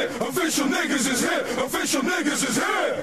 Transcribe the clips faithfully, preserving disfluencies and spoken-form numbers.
here. Official niggas is here. Official niggas is here.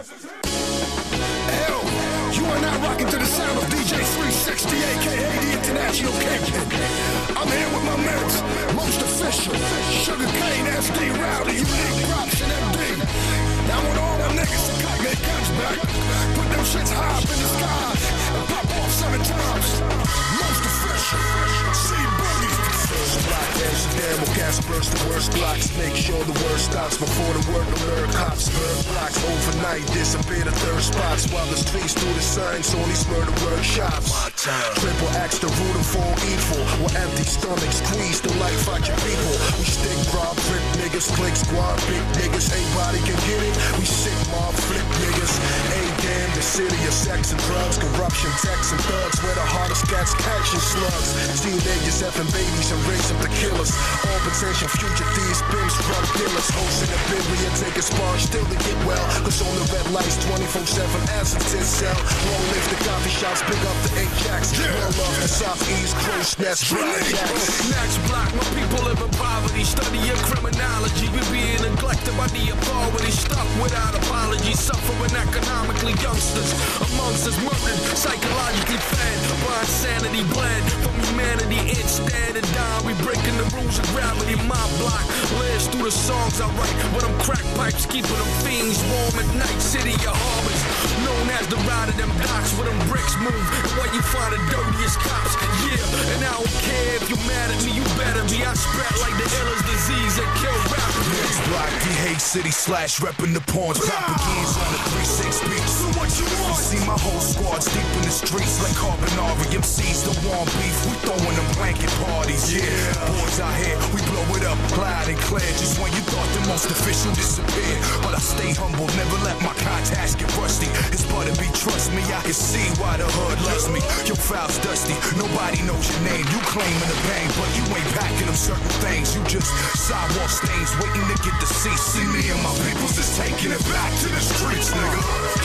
Hell, you are now rocking to the sound of D J three sixty, aka the International Kingpin. I'm here with my mates, most official, Sugar Cane, S D, Rowdy, Unique, Props, and M D. Now I want all my niggas to cock their guns back, put them shits high up in the sky, and pop off seven times. Most official, C-Boogie. First block, Amsterdam, will gas burst the worst blocks. Make sure the word stops before the word alert cops. Burn blocks overnight, disappear the third spots. While the streets do the signs, only murder workshops. Triple X, the root of all evil. With empty stomachs, squeeze the life out your people. We stick, rob, rip niggas, click, squad, big niggas. Anybody can get it. We sick, mob, flip niggas. A-damn, the city of sex and drugs, corruption, texts and thugs. Where the hardest cats catching slugs. Teenagers, effing babies, and raise them to killers. All potential future thieves, pimps, drug dealers. Hosting a Bentley and take a sponge still to get well. Cause on the red lights, twenty-four seven acid tin cell. Long live the coffee shops, pick up the Ajax. Well love the southeast, crow's nest, Ajax. Next block, my people live in poverty. Studying criminology, we being neglected by the authority. Stuck without apology, suffering economically. Youngsters amongst us murdered, psychologically fed by insanity bled from humanity instead of dying. We breaking the rules of gravity. My block lives through the songs I write. With them crack pipes, keeping them fiends warm at night. City of harbors, known as the ride of them docks. Where them bricks move, and where you find the dirtiest cops. Yeah, and I don't care if you mad at me, you better be. I spread like the illest disease that kill rappers. Next block, D H City slash reppin' the pawns. Propagand's on the three six beats. So what you want? See my whole squad's deep in the streets like Carbonari. M Cs don't want beef, we throwing them blanket parties. Yeah, boys out here, we blow it up loud and clear. Just when you thought the most official disappeared. But I stay humble, never let my contacts get rusty. It's better be trust me, I can see why the hood loves me. Your file's dusty, nobody knows your name. You claiming the bang, but you ain't packing them certain things. You just sidewalk stains, waiting to get the seat. See me and my people's just taking it back to the streets, nigga.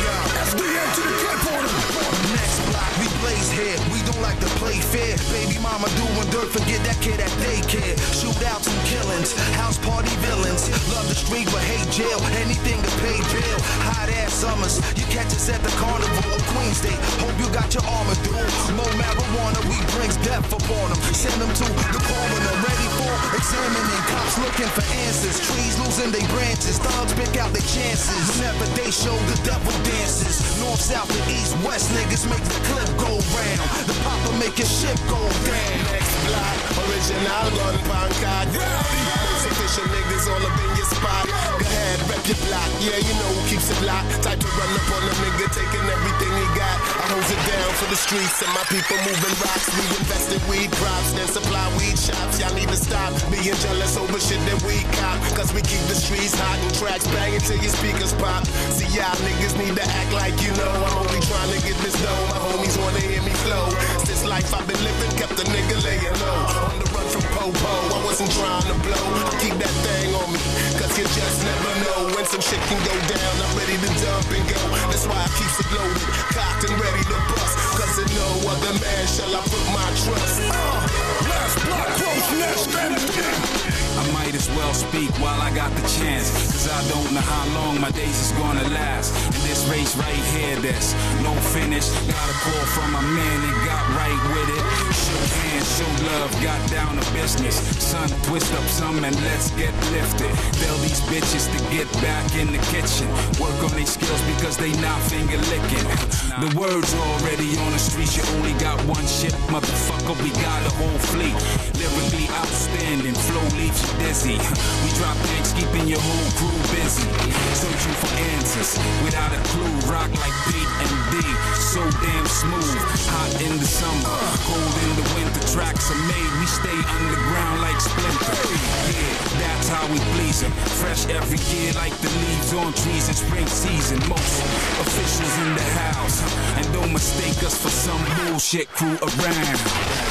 F D A to the clip on them. Next block, we blaze here. We don't like to play fair. Baby mama doing dirt, forget that kid at daycare. Shootouts and killings, house party villains. Love the street but hate jail. Anything to pay bill. Hot ass summers, you catch us at the carnival of Queens Day. Hope you got your armor duel. More marijuana, we brings death upon them. Send them to the coroner, ready for examining. Cops looking for answers. Trees losing their branches. Thugs pick out their chances. Whenever they show the devil dances. North, south, and east, west niggas make the clip go round. The popper make your ship go down. Next block, original gun pancart. Most official niggas all up in your spot. Go ahead, rep your block. Yeah, you know who keeps it locked. Type to run up on a nigga, taking everything he got. I hold it down for the streets and my people moving rocks. We invest in weed crops, then supply weed shops. Y'all need to stop being jealous over shit that we cop. Cause we keep the streets hot and tracks banging till your speakers pop. See y'all niggas need to act like you know I'm only trying to get this dough. My homies wanna hear me flow. This life I've been living kept the nigga laying low. On the run from Po-Po, I wasn't trying to blow. I keep that thing on me, cause you just never know when some shit can go down. I'm ready to dump and go. That's why I keep it loaded, cocked and ready to bust. Cause in no other man shall I put my trust. Uh, last block, close nest, M D. I might as well speak while I got the chance. Cause I don't know how long my days is gonna last. And this race right here, that's no finish. Got a call from my man and got right with it. Shook hands, show love, got down to business. Son, twist up some and let's get lifted. Tell these bitches to get back in the kitchen. Work on their skills because they not finger licking. The word's already on the streets, you only got one ship, motherfucker, we got a whole fleet. Lyrically outstanding, flow leaves you dizzy. We drop tanks, keeping your whole crew busy. Searching for answers, without a clue. Rock like Pete and D, so damn smooth. Hot in the summer, cold in the winter. Tracks are made, we stay underground like Splinter. Yeah, that's how we please them. Fresh every year like the leaves on trees in spring season. Most officials in the house, and don't mistake us for some bullshit crew around.